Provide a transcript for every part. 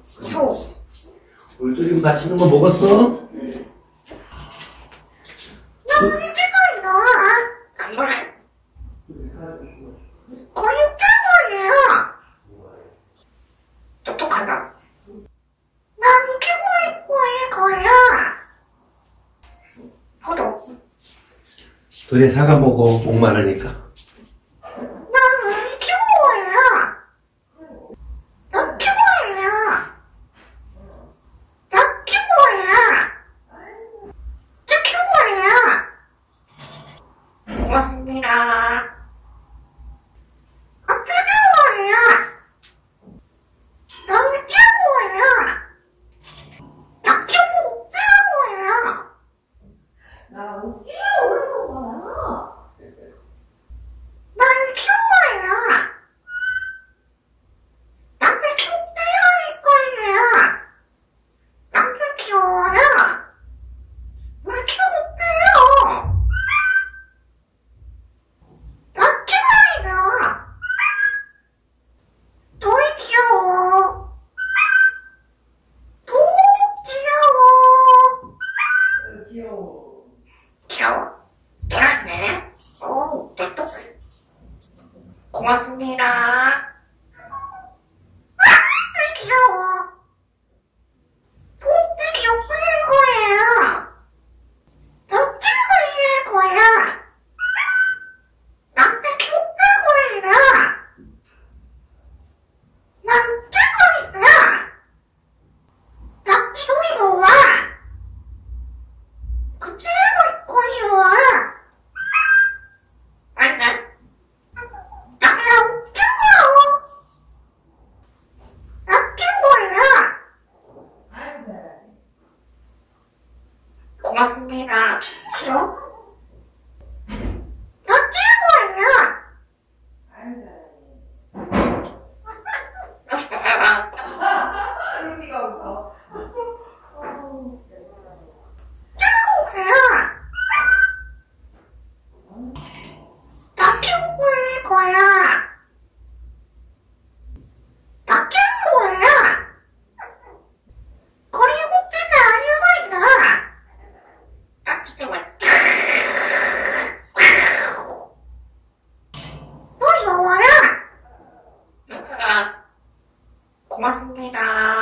무서워. 울돌이 맛있는 거 먹었어? 나 언제 걸려? 안 그래. 거의 6개월이야. 똑똑하다. 난 피고일 거야. 포도. 둘이 사과 먹어. 목 마르니까. 나는 피고일이야. 나 피고일이야. 나 피고일이야. 나 피고일이야. 고맙습니다. 나 피고일이야. 난 피고일이야. 나 피고일이야. 나 웃기려 그러는 거야. 난 피고일이야. 나한테 피고일일 거야. 나한테 피고야. 왜 피고일이야? 나 피고일이야. 널 귀여워. 너무 귀여워. 귀여워. 귀여워. 잘하네. 오, 똑똑해. 고맙습니다. 귀여워. 꼭 귀엽게 거예요. 더 귀여워질 거야. 나한테 귀엽게 거야. 난 귀여워 있어. 나 귀여워 와. 그 귀여워 거야. 안돼. 나 그냥 귀여워. 나 귀여워요. 아이고 잘하네. 고맙습니다. 싫어? 나 귀여워요. 아이고 잘하네. 루비가 웃어. 귀여워요. 나 귀여울 거야. 나 귀여워요. 그리고 그게 아니거든. 나 진짜 너 여워요? 고맙습니다.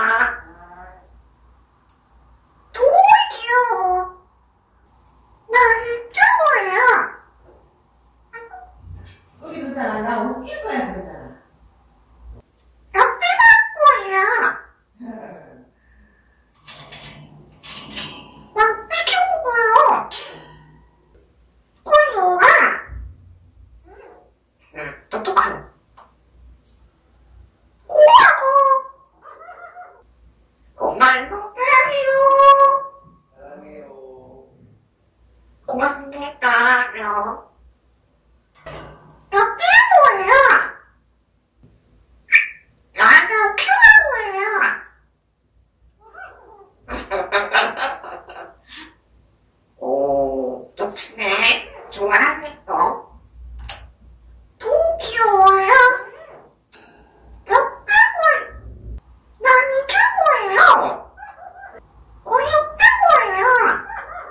너무 귀여워. 난 귀여워요. 소리 그러잖아. 나 웃길 거야 그러잖아. 나 빼박거려. 나 빼겨먹어요. 꼬리가. 똑똑하네. 꼬라고. 정말로 사랑해요. 사랑해요. 고맙습니다요. 나 귀여워요. 나도 귀여워요. 오, 좋네. 좋아하겠어. 더 귀여워요. 더 귀여워요. 난 귀여워요. 우리 귀여워요.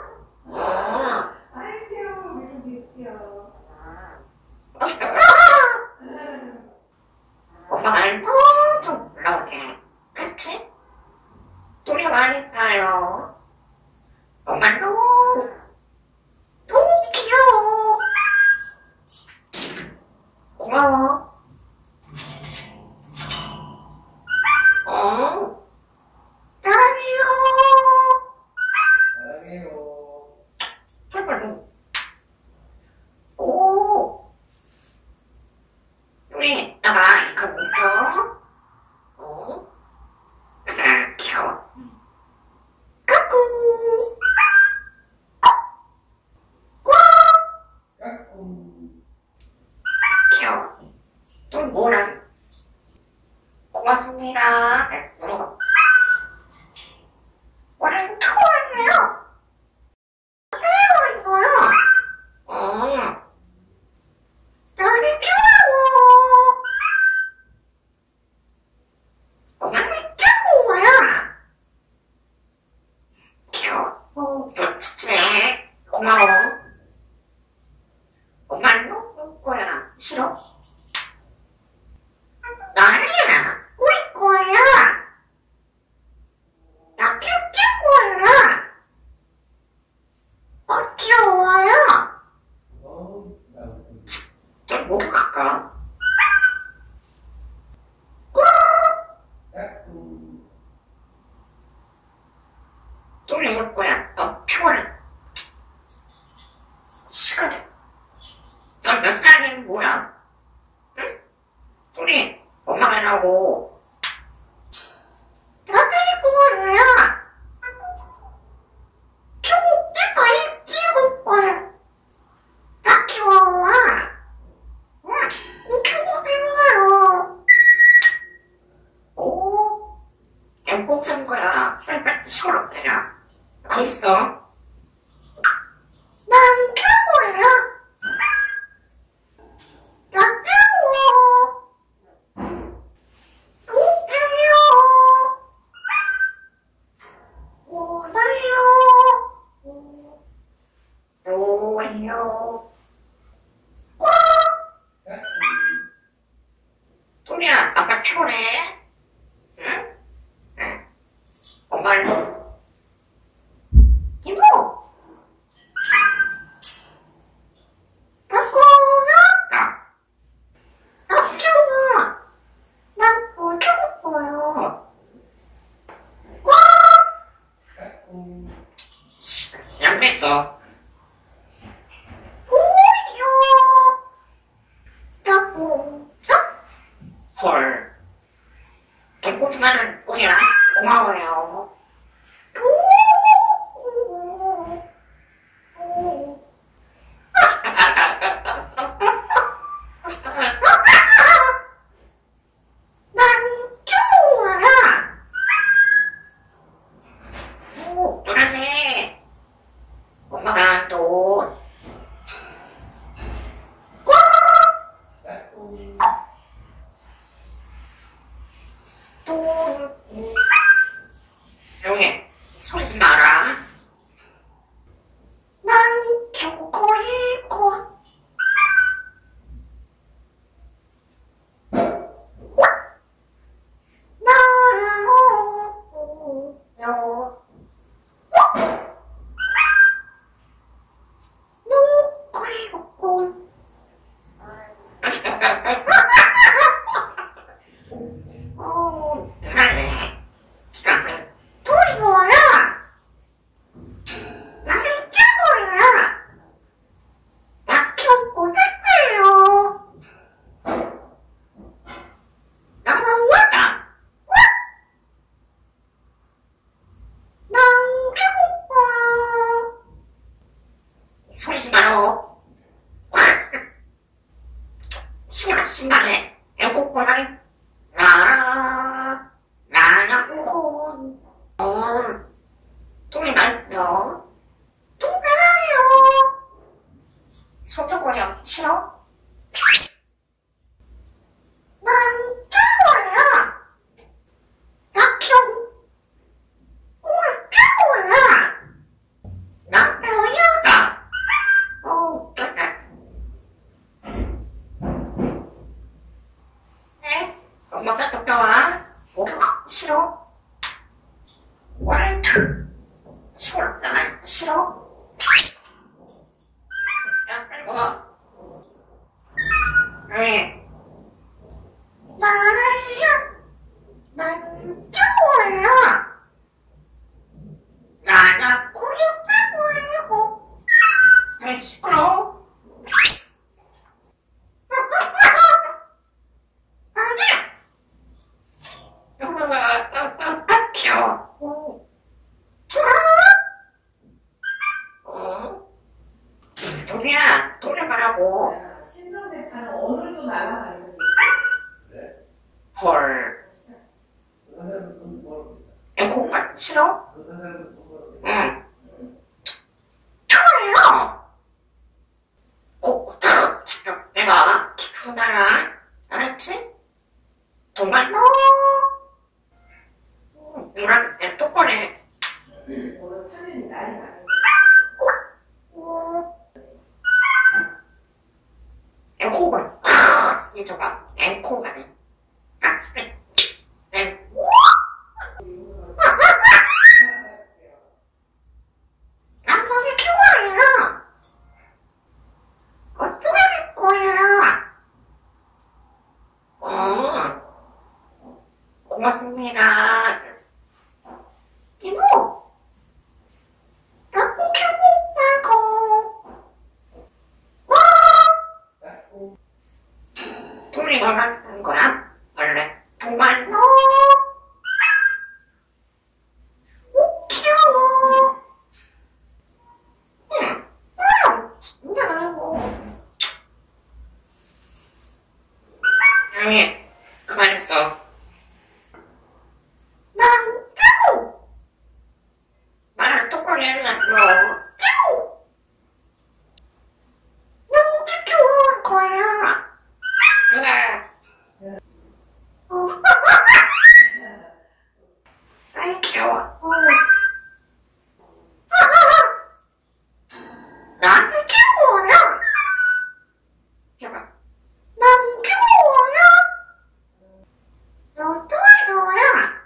아이 귀여워. 루비 귀여워. 엄마가 엄청 올라오네. 그치? 우리 많이 가요. 엄마 너무 귀여워. 고마워. 라디오. 사랑해요. 제발. 오. 우리 나가 이거 있어. 귀여워. 까꿍. 까꿍. 귀여워. 또 뭐라? 고맙습니다. 물어. 완전 좋아해요. 새로 입어요. 나는 귀여워. 나는 귀여워요. 말하고. 어떻게 구워요? 초국집을 일곱번 다 키워와. 초국집이에요. 오, 엠꼭 산 거야. 시끄럽게냐? 어딨어? 난 차고야. 나 차고. 웃겨요. 웃어요. 좋아요. 토리야, 아빠 피곤해? 응? 응. 엄마는? 이모! 바꾸나? 아껴워! 난 뭐 쳐봤어요. 양됐어. 오요! 자꾸, 헐. 백고수만은 우리야. 고마워요. 난 좋아. 오, 그러네. 엄마가 또. 또. 조용히 소리지 마라. 난 죽고 있고. 소리지 마라. 신나네. 애국보다 나라고. 똥이 말려. 똥가라요. 소떡거려. 싫어? 난 깨워요. 나 깨워. 오늘 깨워요. 나 깨워요. 네? 엄마가 갔다 와. 싫어? 월트. 싫어? 싫어? 야, 빨리 먹어. 왜? 나는요? 난 깨워요. 나나 구육하고 왜 시끄러워? 귀여워. 도리야, 도리 말하고. 야, 신선대파는 오늘도 날아가는 거지. 헐. 애국만 싫어? 응. 좋아요. 꼭, 내가 기쁘다라. 알았지? 정말 너. 누랑 내 똑바래. 오늘 사면이 날이 많아. 애국은 잊어봐. 애국은 난 거기 좋아요. 어떻게 될 거야? 고맙습니다. 이모, 나 꼭 해보자고. 돈이 얼마 쓰는 거야? 원래? 정말로 웃겨. 진짜로. 아니, 그만했어. 난 깨고. 말안 똑바로 해라, 너. 깨고. 너무 좋은 거야. 그래. 아이, 귀여워. 나한테 귀여워요. 제발. 난 귀여워요. 너 좋아요야.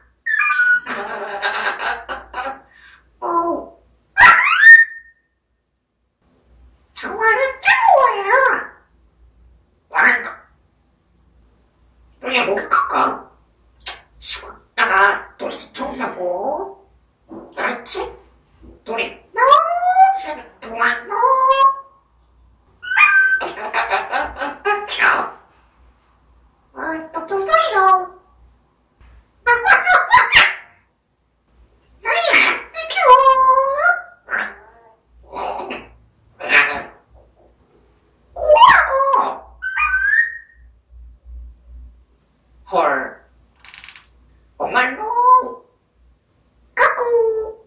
정말 귀여워요. 말한다. 우리 목이 깎아. 나가 놀이 청소하고. 알았지? 놀이. 너무 그만 너. 귀여워. 또 돌려요. 헐. 정말로. 까꿍.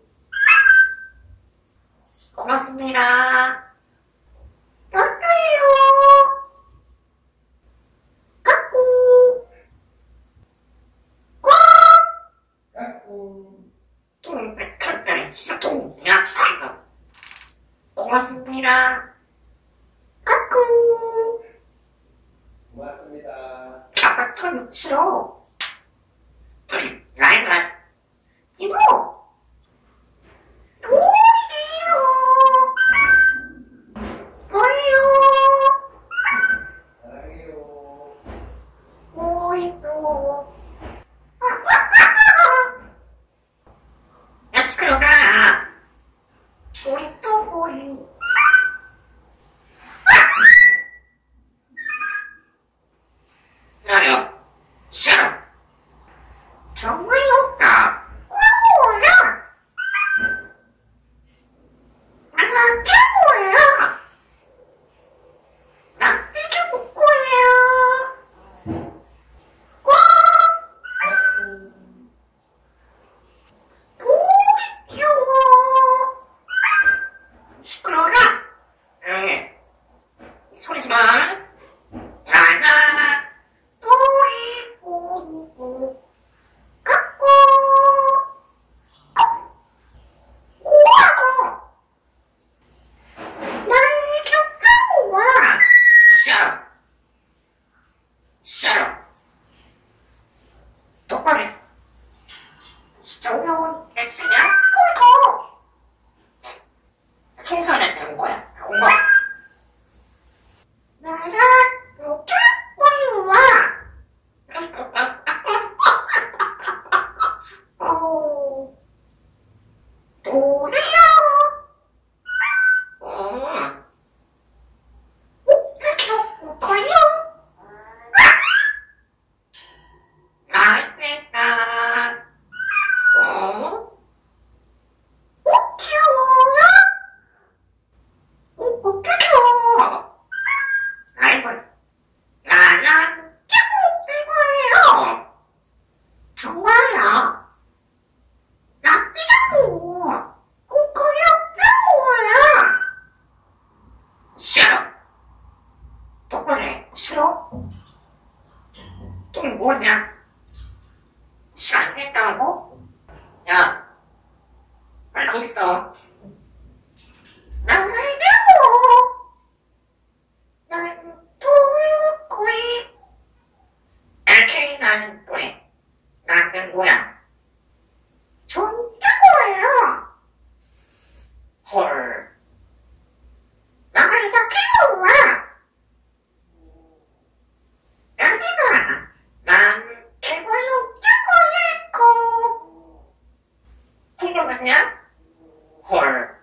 고맙습니다. 깎아요. 까꿍. 꽉. 까꿍. 똥 뱉었다. 진짜 똥이야. 고맙습니다. 까꿍. 고맙습니다. 아빠 털 싫어. 저리 라이브 이모. 돌려. 돌려. 사랑해요. 돌려. 야 시끄러가. 우리 또 보이. 나요. 싫어. 정말 없다. 꼬우야. 나가 깨고야. 나 때려볼 거야. 꽉. 목이 귀여워. 시끄러워라. 소리지 마. 나가. 또리 꼬고. 깎고. 우와고. 날 깎고 와. 싫어. 싫어. 똑바로 해. 진짜 어려운 액션이야? 이거. 청소하는 되는 거야. 온 거. 나가 이렇게 빨리 와. 돌려. 계속 돌려. 나이가. 귀여워요. 귀여워. 아이고. 나는 귀여워요. 정말요. 나 귀여워. 꼬꼬요 귀여워요. 싫어. 똑바로 해. 싫어? 또 뭐냐? 싫어 안 했다고? 야, 빨리 거기 있어. 난 귀여워. 난 또이. LK 난 또이. 나는 뭐야? 전 귀여워요. 헐. 나가 이거 귀여워. 여기가 난 최고요 최고였고. 궁금하냐? 헐.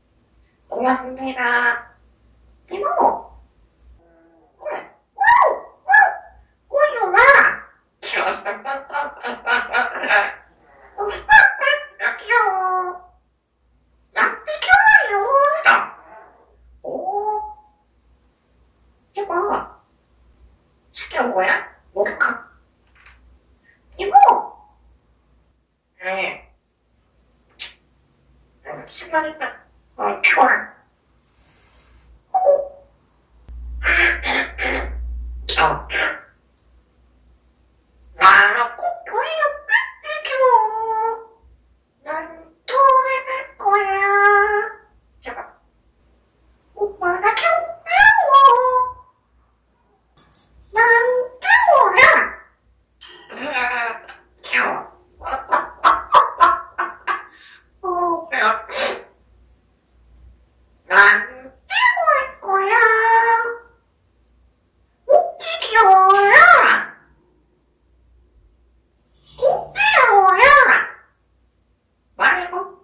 고맙습니다. 이모. 그래. 와우. 와우. 와우. 와. 시간이다. 좋아. 나는 꼭 우리가 뺏겨. 난 돌아갈 거야. 제발. 오빠가 겨워. 난 겨워라. 겨워. 난 겨워할 거야. 웃기려라. 웃기려라. 말해봐.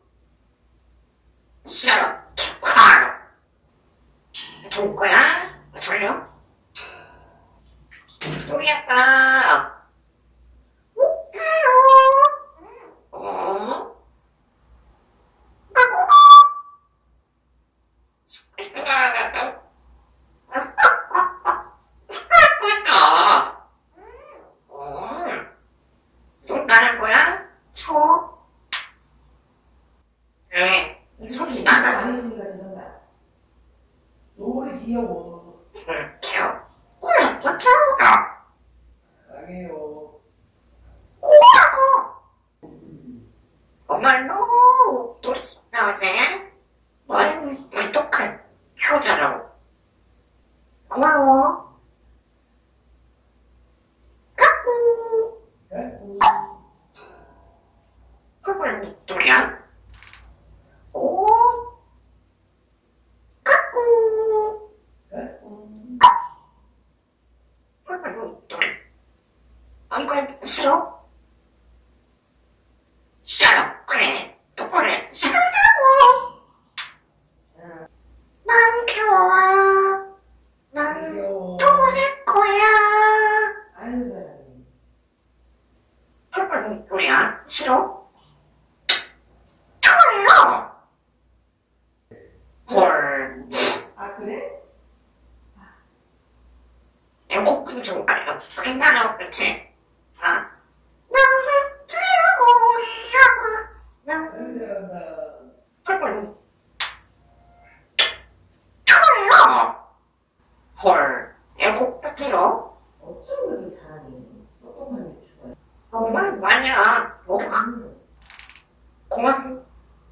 싫어. 개파로. 좋을 거야? 졸려? 졸렸다. 웃겨요. 어? 또 나는 거야? 추워? 왜? 소리 나가? 많이 있으니까 저런다. 노을이 귀여워. 개워. 그래, 고쳐가. 사랑해요. 오라고. 정말로 우리 나오세? 너는 똑똑한 효자라고. 고마워. 까꿍. 그걸 밑돌이야? 오. 까꿍. 그걸 밑돌이. 안 그래, 싫어? 싫어. 그래. 똑바로 해. 싫다고. 난 귀여워. 난 귀여워. 돌릴 거야. 아유, 잘하네. 그걸 밑돌이야? 싫어? 돌려. 헐. 아, 그래? 애국분 좀 말이야. 괜찮아, 그치? 아. 나는 뛰어오려고. 난 아유, 잘한다. 그걸 돌려. 헐. 애국분 들어? 어쩜 그렇게 잘하니? 똑똑한 게 좋아요. 정말 많이야. 모두 가. 고맙습니다.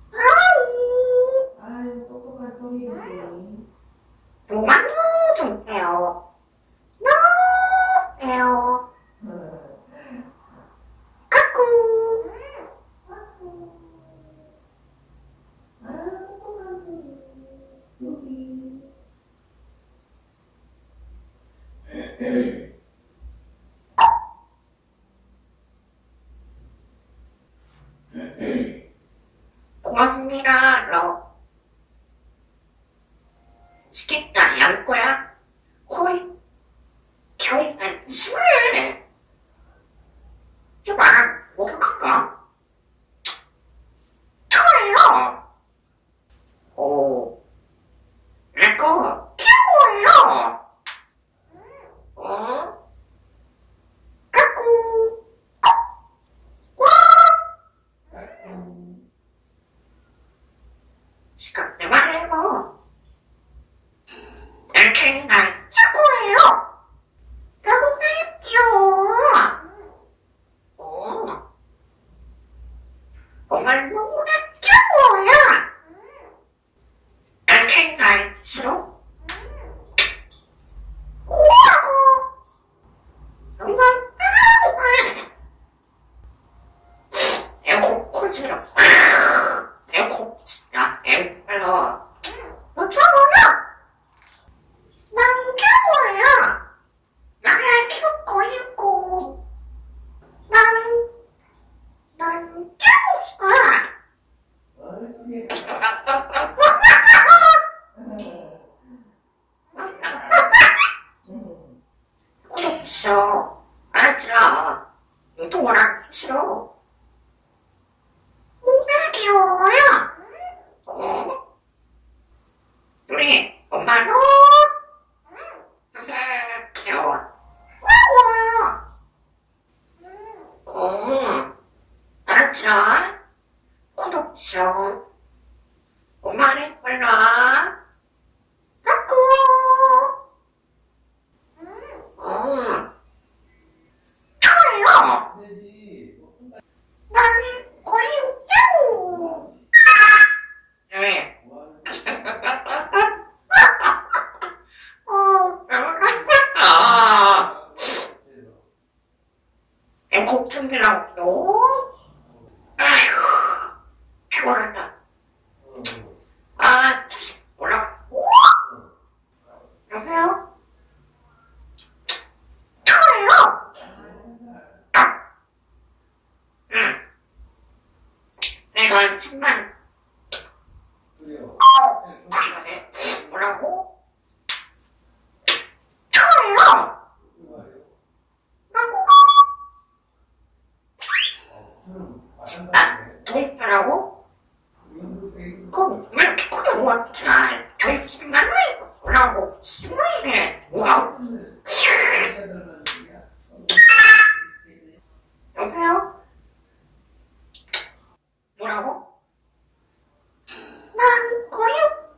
아유, 똑똑한 토미들이. 정말 좀 해요. 너무 해요. 까꿍. 아, 똑똑한 토미. 여기. 고맙습니다. 너 시켰다. 양 거야? 거의 겨울날 심해. 제발 목욕할까? 좋아요. 오, 내거 귀여워요. 어? 까꿍. 와. 시끄럽게 말해봐. 이렇게 날 최고예요. 나도 귀여워. 정말 너무 귀여워요. 이렇게 날 싫어? 오라고. 정말 그래. 애고 코지러. 애고 진짜 애로. 너 좋아요. 난 귀여워요. 나야 귀엽고 있고. 난 귀여웠어. 아이, 그게. 싫어. 알았지라. 동그랑 싫어. 뭔가 귀여워요. 우리 엄마도 귀여워. 알았지라. 구독 싫어. 숨기라고. 아휴, 피곤하다. 아, 뭐라고? 여보세요? 저요? 응. 내가 10만. 시간에 뭐라고? 저요? 동표라고? 그럼 왜 이렇게 끊어왔지나? 저희 지금 만나요? 뭐라고? 신나이네. 뭐라고? 여보세요? 뭐라고? 난 고육.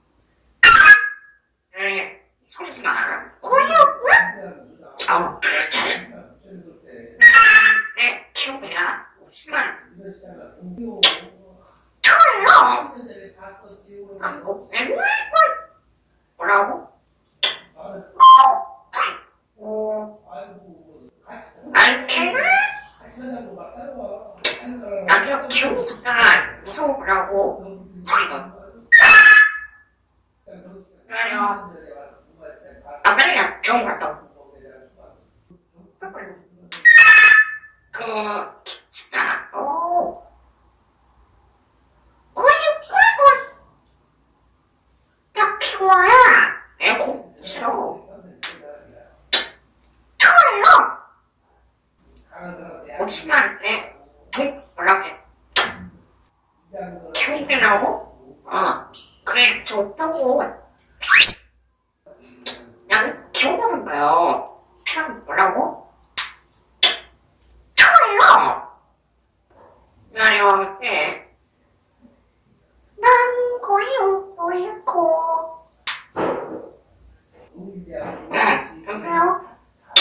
네, 소리지 마. 고육? 아우. 네, 기억이야. 심한. 저요? 한국 때문에? 뭐라고? 알테나? 나도 기억이니까 무서우라고. 그래요. 아, 그래요. 병원 갔다 오고. 진짜, 꿀꿀꿀. 딱 피곤해. 에고, 싫어. 좋아요. 혹시나, 뭐라고 해. 기억이라고? 그래, 좋다고. 나는 기억하는 거요. 그냥 뭐라고? 좋아요. 나요, 네. 난 고요, 고요. 여보세요?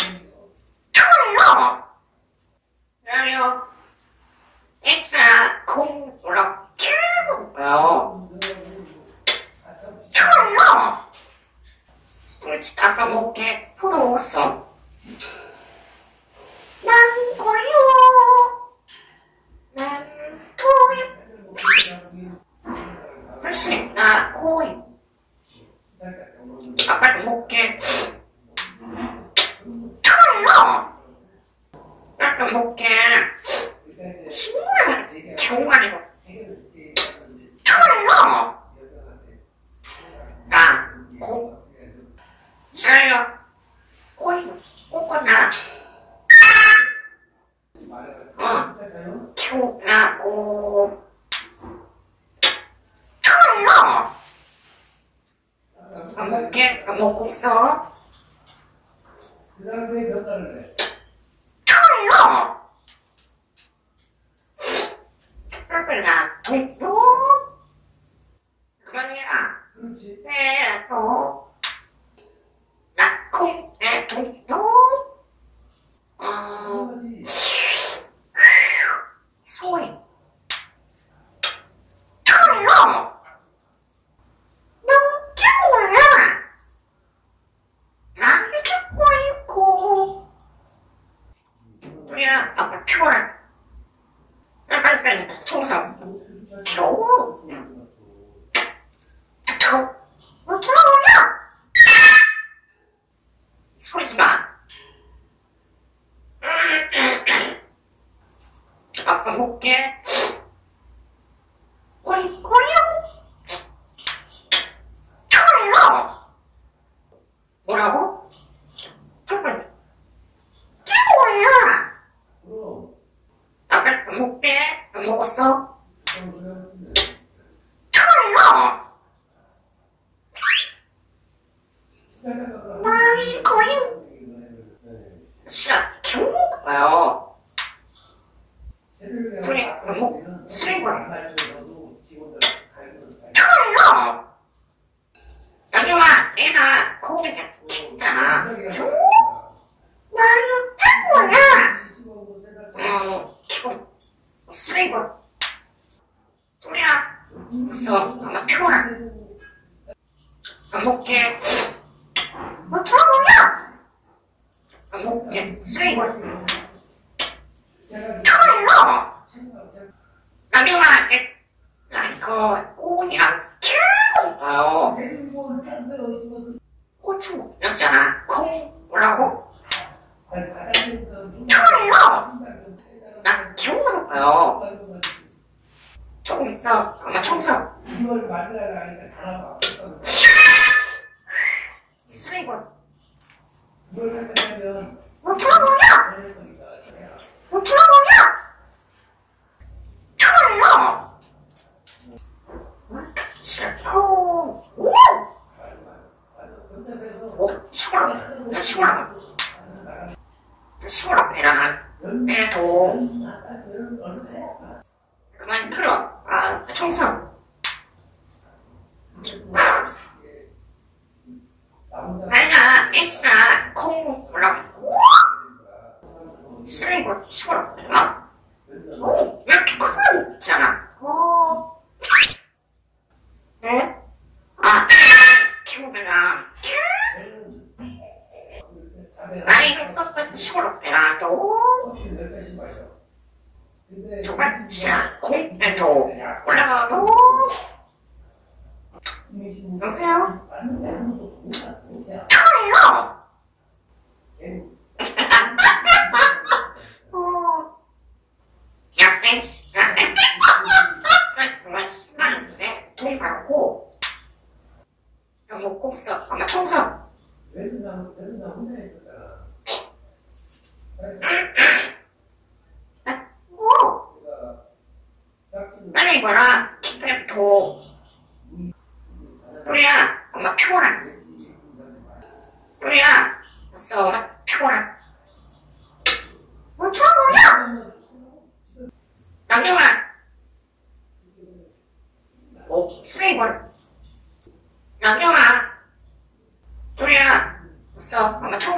좋아요. 나요. 있어야 공부로 키우는 거요. 좋아요. 그렇지, 아까 먹게 부러웠어. 난 고요. 난 고요. 글쎄, 나 고요. 아까 먹게. 좋아요. 아까 먹게. 신나는 경관이고. 좋아요. 나 고. 싫어요. 고요. 꼬꼬나. 키우라고. 좋아요. 안 먹게? 안 먹고 있어? 좋아요. 그러나 동동. 그러니까 네, 또 낙콩 네, 동동. 소리. 좋아요. 너무 피곤해. 난 듣고 있고. 그냥 아빠 피곤해. 나 빨리 청소. 겨우. 무서워요. 소리지 마. 아빠 먹게. 꼬리꼬리. 좋아요. 뭐라고? 잠깐. 이거야. 아빠 먹게. 안 먹었어? 좋아요. 난 거의 싫어. 겨우 먹어요. 그래, 뭐, 쓰레기. 좋아요. 나중아, 애가 고기가 있잖아. 나는 태고야. 쓰레기. 소리야. 그래서 아마 피곤해. 안 먹게. 무서워요. 안 먹게. 쓰레기. 키우고요. 조금 있어. 엄마 청소. 이걸 만나라 하니까 다 나와. 쓰레기건. 이걸 만나면 쳐버려! 되는 거니까. 쳐버려! 쳐버려! 싫어. 오! 시끄러. 시끄러. 시끄러. 애도. 그만 틀어. 청소. 아니야, 엑스라, 콩, 뭐라고. 쓰레기고, 시끄러. 오, 이렇게 크고 있잖아. 네? 키우더라. 아이고, 꺾어, 시끄러. 또. 정말 싫어. 콩에도 올라가도. 여보세요? 쳐요! 야, 땡스. 정말 심한데, 돈 받고, 먹고 있어. 엄마 청소. 그래도 나 혼자 있었잖아. 오! 빨리 입어라. 또. 우리야, 엄마 피곤하. 우리야, 왔어. 엄마 피곤하. 쳐버려! 남정아! 오, 쓰레기볼. 남정아! 우리야, 왔어. 엄마 청소.